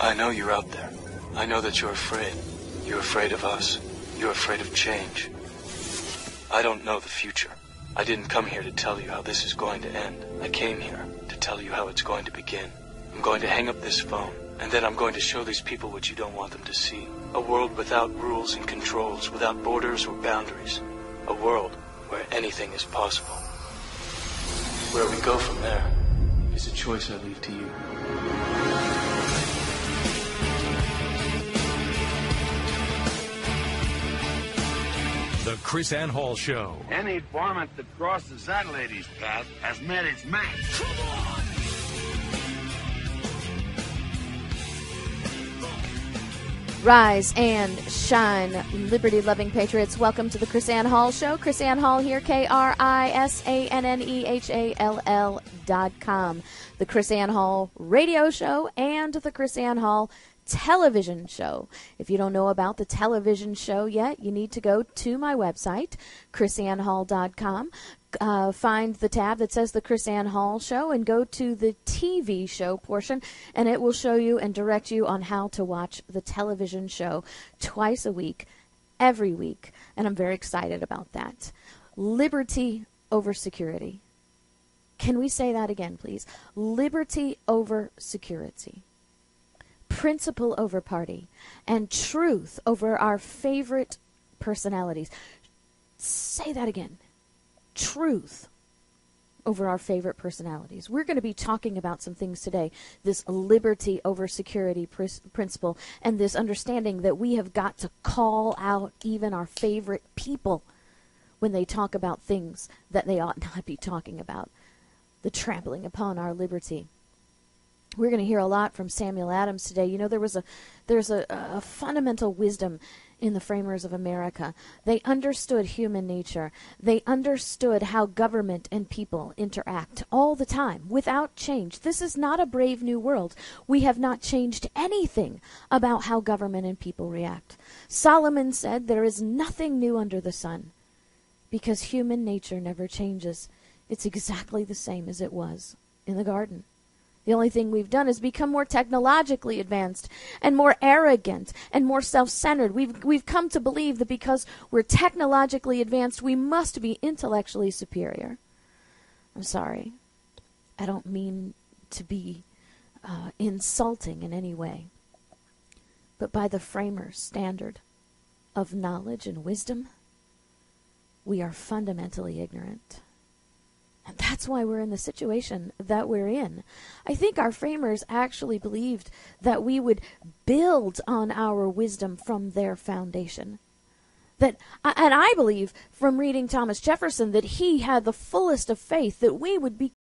I know you're out there. I know that you're afraid. You're afraid of us. You're afraid of change. I don't know the future. I didn't come here to tell you how this is going to end. I came here to tell you how it's going to begin. I'm going to hang up this phone, and then I'm going to show these people what you don't want them to see. A world without rules and controls, without borders or boundaries. A world where anything is possible. Where we go from there is a choice I leave to you. The Chris Ann Hall Show. Any varmint that crosses that lady's path has met its match. Come on! Rise and shine, liberty-loving patriots. Welcome to the Chris Ann Hall Show. Chris Ann Hall here, KRISANNEHALL.com. The Chris Ann Hall radio show and the Chris Ann Hall television show. If you don't know about the television show yet, you need to go to my website, chrisannhall.com. Find the tab that says the Chris Ann Hall Show and go to the TV show portion, and it will show you and direct you on how to watch the television show twice a week, every week, and I'm very excited about that. Liberty over security. Can we say that again, please? Liberty over security. Principle over party, and truth over our favorite personalities. Say that again. Truth over our favorite personalities. We're going to be talking about some things today. This liberty over security principle, and this understanding that we have got to call out even our favorite people when they talk about things that they ought not be talking about. The trampling upon our liberty. We're going to hear a lot from Samuel Adams today. You know, there's a fundamental wisdom in the framers of America. They understood human nature. They understood how government and people interact all the time without change. This is not a brave new world. We have not changed anything about how government and people react. Solomon said there is nothing new under the sun because human nature never changes. It's exactly the same as it was in the garden. The only thing we've done is become more technologically advanced and more arrogant and more self-centered. We've come to believe that because we're technologically advanced, we must be intellectually superior. I'm sorry. I don't mean to be insulting in any way. But by the framer's standard of knowledge and wisdom, we are fundamentally ignorant. And that's why we're in the situation that we're in. I think our framers actually believed that we would build on our wisdom from their foundation. And I believe from reading Thomas Jefferson that he had the fullest of faith that we would